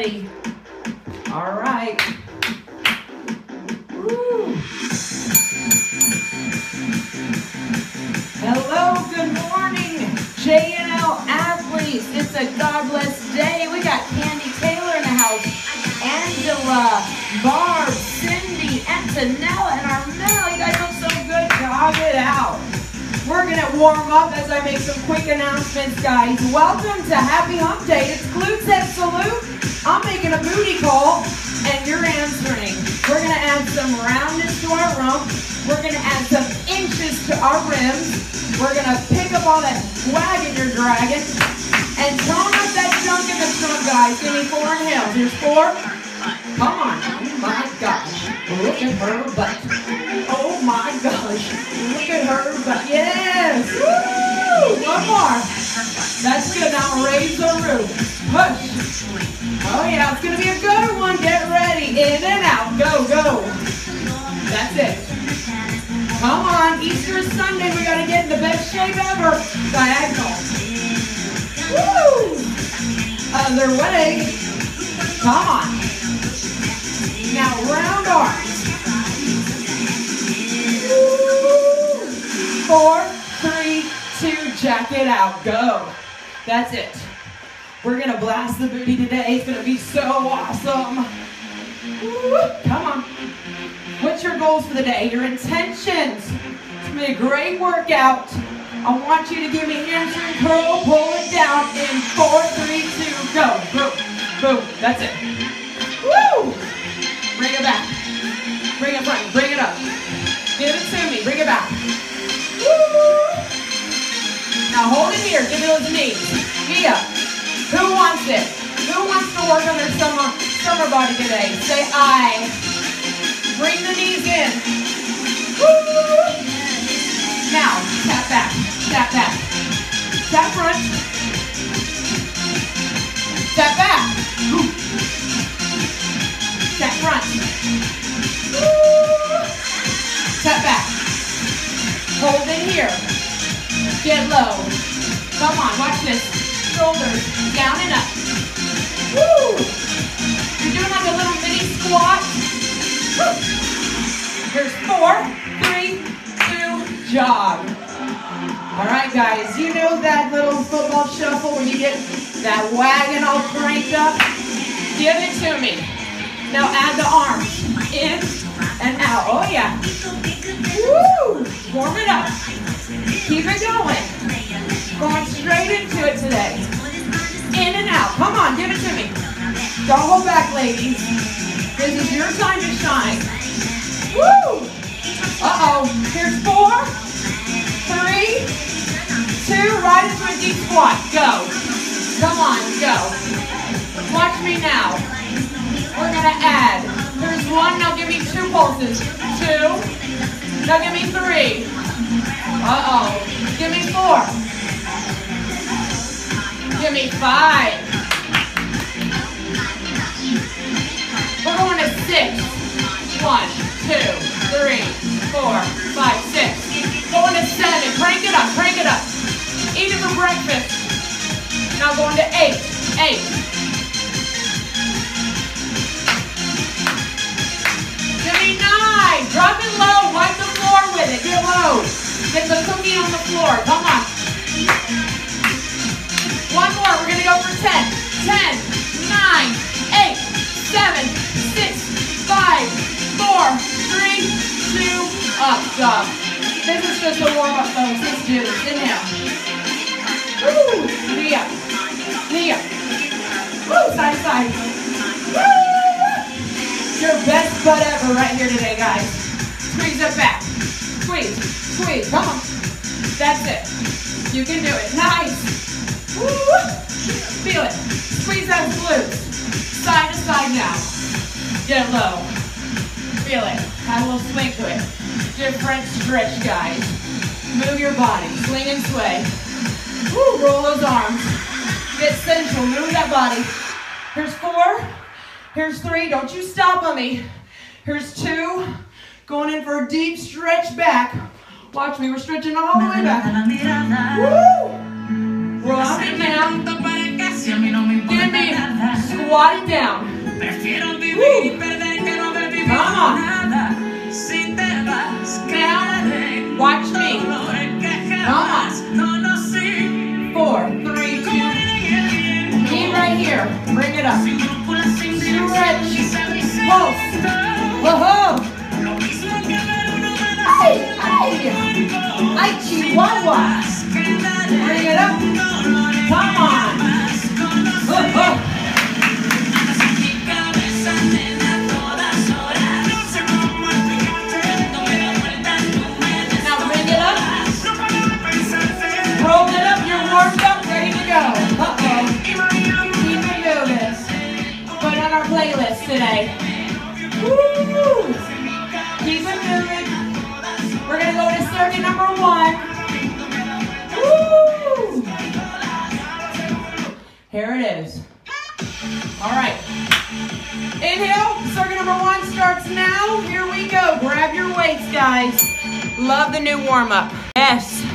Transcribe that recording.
ready. All right. Woo. Hello, good morning, JNL athletes. It's a God bless day. We got Candy Taylor in the house, Angela, Barb, Cindy, Antonella, and Armel. You guys look so good. Jog it out. We're going to warm up as I make some quick announcements, guys. Welcome to Happy Hump Day. It's glutes at salute. I'm making a booty call, and you're answering. We're going to add some roundness to our rump. We're going to add some inches to our rims. We're going to pick up all that wagon you're dragging and tone up that junk in the trunk, guys. Give me 4 inhales. Here's 4. Come on. Oh, my gosh. Look at her butt. Oh, my gosh. Look at her butt. Yes. Woo! 1 more. That's good. Now raise the roof. Push. Oh, yeah. It's going to be a good one. Get ready. In and out. Go, go. That's it. Come on, Easter Sunday, we gotta get in the best shape ever. Diagonal. Woo! Other way. Come on. Now round arms. Woo! 4, 3, 2, jack it out. Go. That's it. We're gonna blast the booty today. It's gonna be so awesome. Woo! Come on. What's your goals for the day? Your intentions. It's going to be a great workout. I want you to give me hamstring curl, pull it down in 4, 3, 2, go. Boom, boom. That's it. Woo! Bring it back. Bring it front. Bring it up. Give it to me. Bring it back. Woo! Now hold it here. Give me those knees. Knee up. Who wants it? Who wants to work on their summer body today? Say I. Bring the knees in. Woo! Now, tap back, tap back. Tap front. Tap back. Woo. Tap front. Woo! Tap back. Hold in here. Get low. Come on, watch this. Shoulders down and up. Woo! You're doing like a little mini squat. Here's 4, 3, 2, jog. All right, guys, you know that little football shuffle when you get that wagon all cranked up? Give it to me. Now add the arms in and out. Oh, yeah. Woo! Warm it up. Keep it going. Going straight into it today. In and out. Come on, give it to me. Don't hold back, ladies. This is your time to shine. Woo! Uh-oh. Here's 4, 3, 2. Right into a deep squat. Go. Come on, go. Watch me now. We're going to add. Here's 1. Now give me 2 pulses. 2. Now give me 3. Uh-oh. Give me 4. Give me 5. We're going to 6. 1, 2, 3, 4, 5, 6. Going to 7. Crank it up, crank it up. Eat it for breakfast. Now going to 8. 8. Give me 9. Drop it low. Wipe the floor with it. Get low. Get the cookie on the floor. Come on. 1 more. We're going to go for 10. 10, 9, 8, 7, 6, 5, 4, 3, 2, up, stop. This is just a warm-up, folks. Let's do this. Inhale. Woo! Knee up. Knee up. Woo! Side to side. Woo! Your best butt ever right here today, guys. Squeeze it back. Squeeze. Squeeze. Come on. That's it. You can do it. Nice. Woo! Feel it. Squeeze that glutes. Side to side now. Get low. Feel it. Add a little swing to it. Different stretch, guys. Move your body. Swing and sway. Woo, roll those arms. Get central. Move that body. Here's 4. Here's 3. Don't you stop on me. Here's 2. Going in for a deep stretch back. Watch me. We're stretching all the way back. Woo! Rock it down. Give me squat it down. Woo. Come on. Now, watch me. Come on. 4, 3, 2. Keep right here. Bring it up. Stretch. Pulse. Whoa. Hey, hey. Like Chihuahua. Bring it up. Come on. Now bring it up. Roll it up. You're warmed up. Ready to go. Uh-oh. Keep it moving. Put on our playlist today. Woo! Keep it moving. We're going to go to circuit number 1. Woo! Here it is. All right. Inhale. Circuit number 1 starts now. Here we go. Grab your weights, guys. Love the new warm-up. Yes.